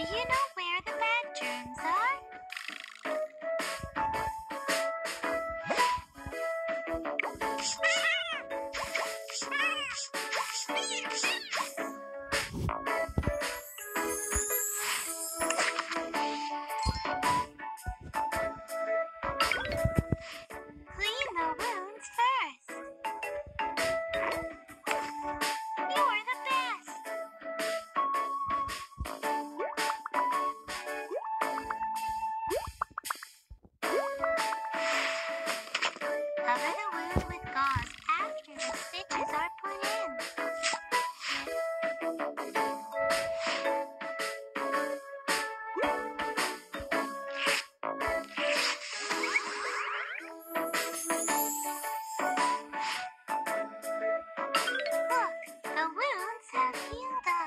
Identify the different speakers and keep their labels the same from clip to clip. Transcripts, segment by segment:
Speaker 1: Do you know where the bad germs are? Clean the wounds first. You're the best. Cover the wound with gauze after the stitches are put in. Look, the wounds have healed up.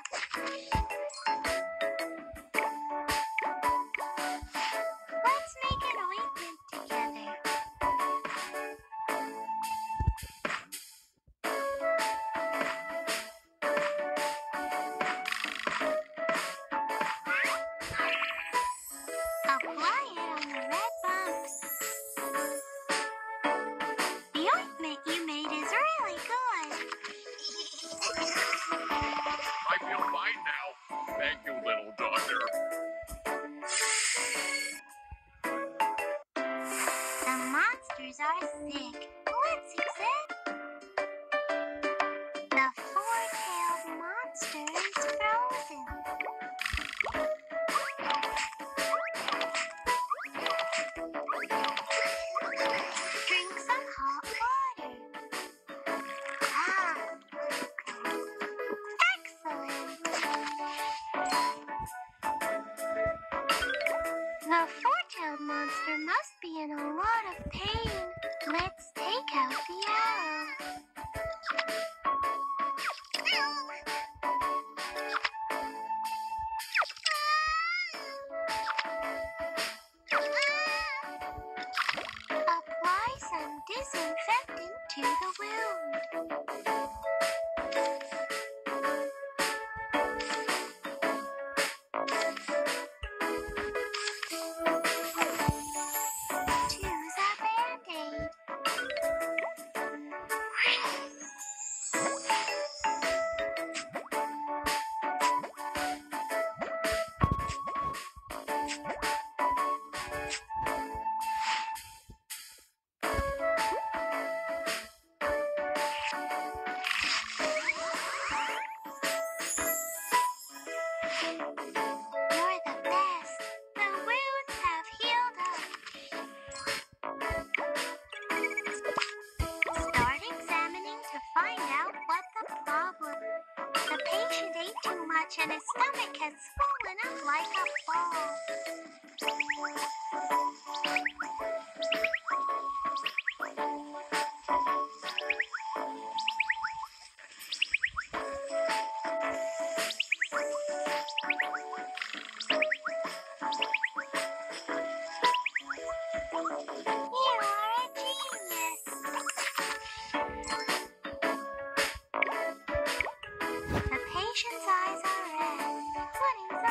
Speaker 1: Let's make an ointment together. Apply it on the red bumps. The ointment you made is really good.
Speaker 2: I feel fine now. Thank you, little doctor.
Speaker 1: The monsters are sick. Let's examine. The four-tailed monster is frozen. Drink some hot water. Excellent. The four-tailed monster must be in a lot of pain. Let's take out the arrow. Apply some disinfectant to the wound. Choose a Band-Aid. You're the best. The wounds have healed up. Start examining to find out what the problem. The patient ate too much and his stomach has swollen up like a ball. You are a genius. The patient's eyes are red. What is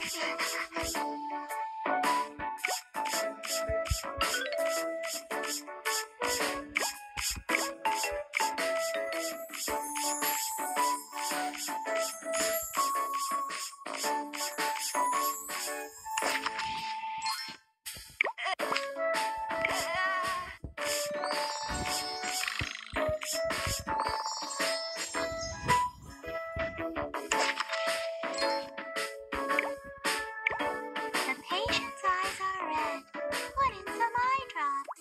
Speaker 1: The patient's eyes are red. Put in some eye drops.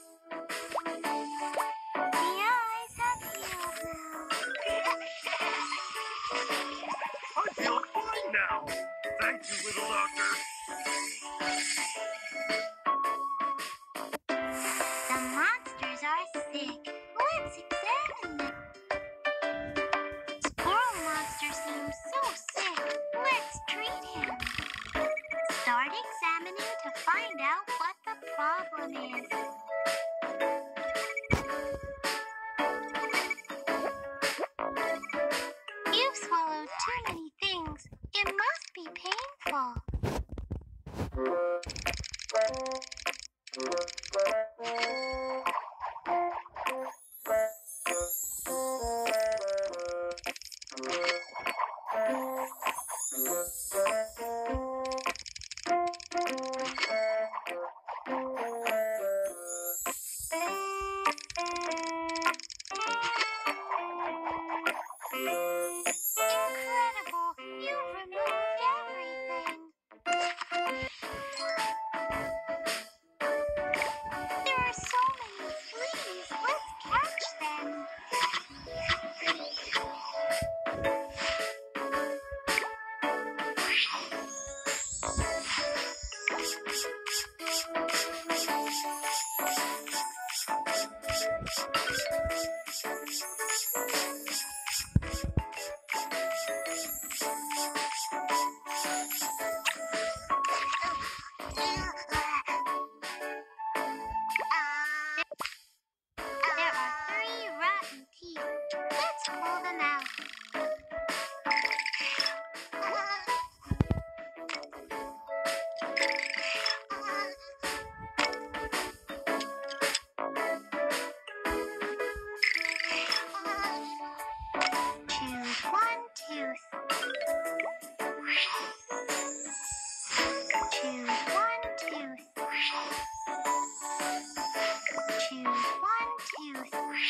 Speaker 1: The eyes have healed now.
Speaker 2: I feel fine now. Thank you, little doctor.
Speaker 1: The monsters are sick. Let's examine them. Squirrel monster seems so sick. Let's treat him. Start examining to find out what the problem is. You've swallowed too many things. It must be painful. Incredible! You've removed everything. There are so many fleas. Let's catch them. There are 3 rotten teeth. Let's pull them out. Choose one tooth. Choose one tooth. Choose one tooth.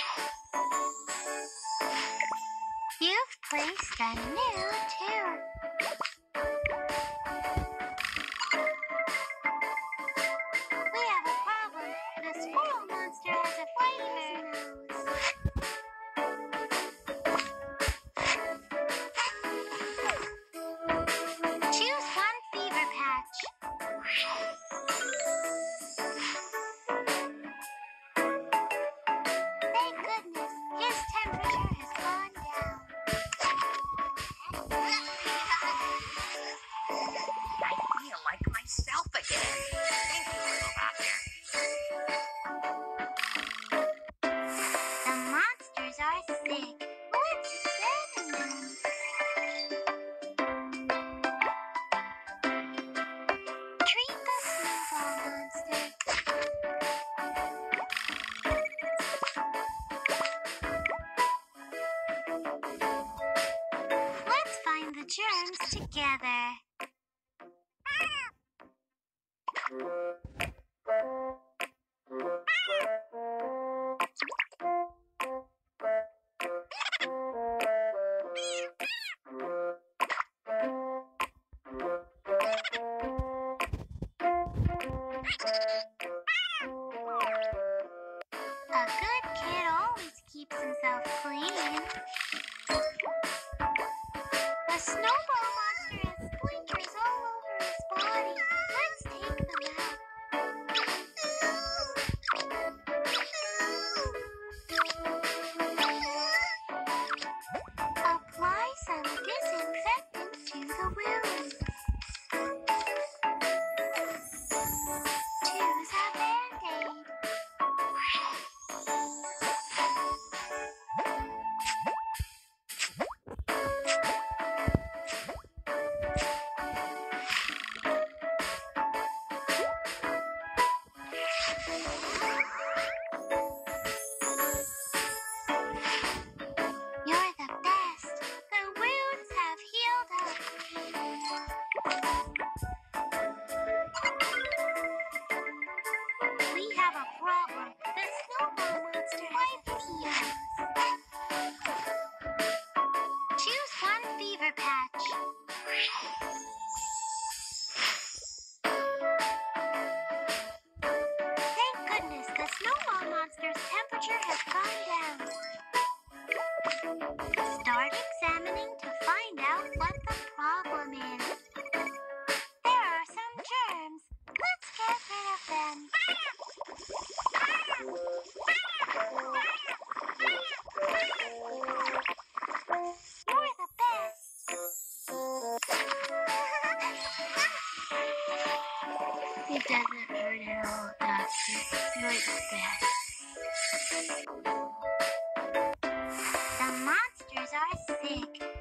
Speaker 1: You've placed a new tooth. We have a problem. The squirrel monster has a fever nose. Choose one fever patch. Thank goodness, his temperature has gone down.
Speaker 3: I feel like myself again. Thank you, little doctor.
Speaker 1: The monsters are sick. Let's examine them. Treat the snowball monster. Let's find the germs together. A good kid always keeps himself clean. The snowball monster has cleaned problem. The snowball monster has a fever. Choose one fever patch. Thank goodness the snowball monster's temperature has gone down. Start examining to find out what the problem is. There are some germs. Let's get rid of them. You're the best. It doesn't hurt at all, Doctor. You're the best. The monsters are sick.